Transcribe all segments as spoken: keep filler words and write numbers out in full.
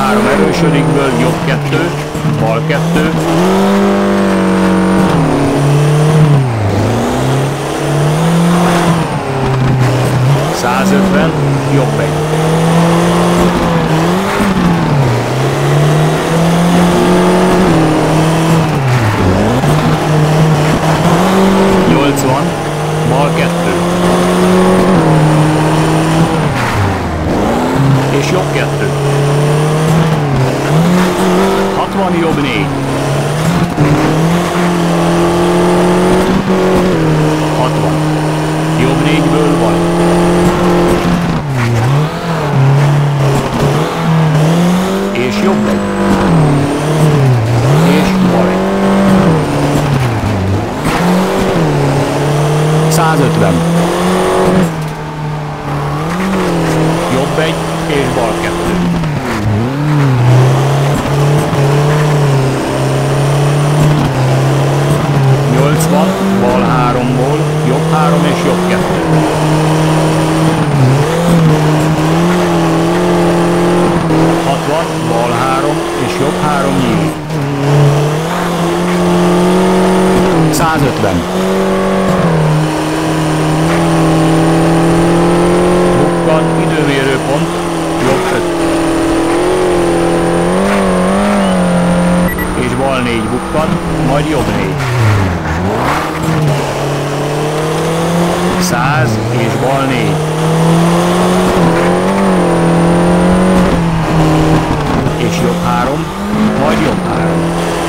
három erősödikből, jobb kettő, bal kettő. százötven, jobb egy. nyolcvan, bal kettő. És jobb kettő. hatvan, jobb négy. hatvan. Jobb négyből van. És jobb egy. És bal egy. százötven. Jobb egy és bal kettő. nyolcvan, bal háromból, jobb három és jobb kettő. hatvan, bal három és jobb három nyílik. százötven. Bukkan, időmérőpont, jobb öt. És bal négy bukkan, majd jobb négy. száz és bal négy. És jobb három, majd jobb három.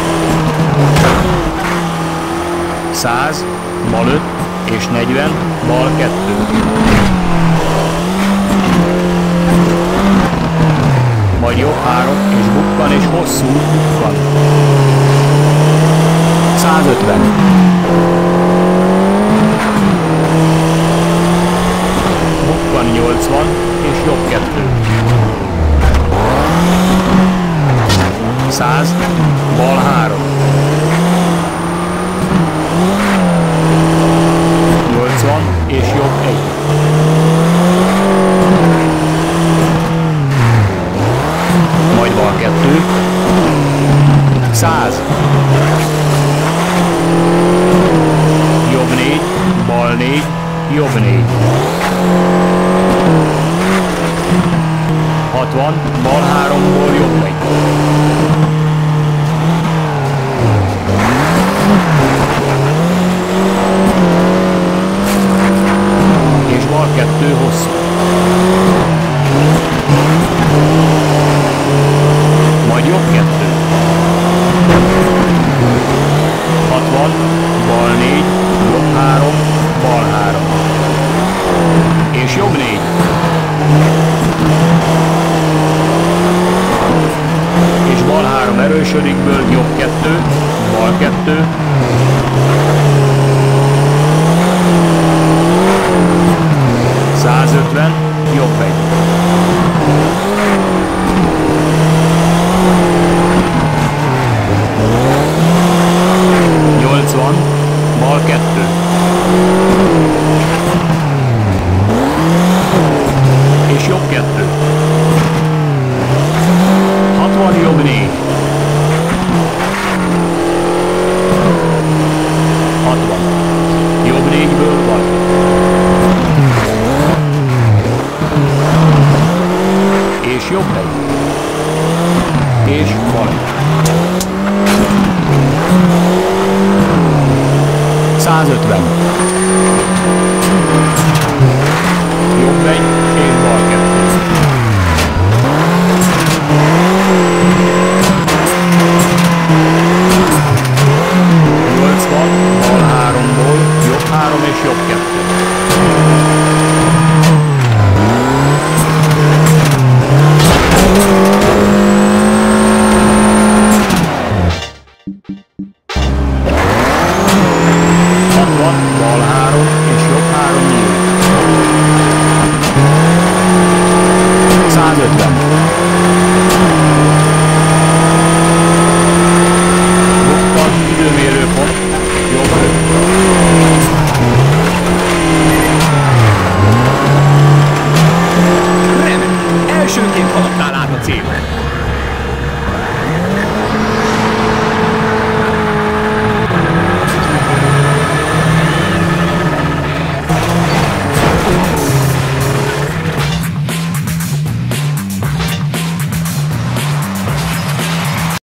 száz, bal öt és negyven, bal kettő. Majd jobb három és bukkan és hosszú bukkan. százötven. Bukkan nyolcvan és jobb kettő. száz, bal három. nyolcvan és jobb egy. Majd bal kettő. száz. Jobb négy, bal négy, jobb négy. hatvan, bal háromból jobb egy. És bal kettő hosszú. Majd jobb kettő. hatvan, bal négy, jobb három, bal három. És jobb négy. És bal három erősödikből, jobb kettő, bal kettő. százötven, jobb egy. nyolcvan, bal kettő. És jobb kettő. hatvan, jobb négy. hatvan. Jobb négyből van. És jobb egy. És bal. százötven. Jobb egy és bal kettő. nyolcvan, bal háromból, jobb három és jobb kettő. hatvan, bal három és jobb három nyílik. százötven. Bukkan, időmérőpont, jobb öt. Remek! Elsőként haladtál át a célra.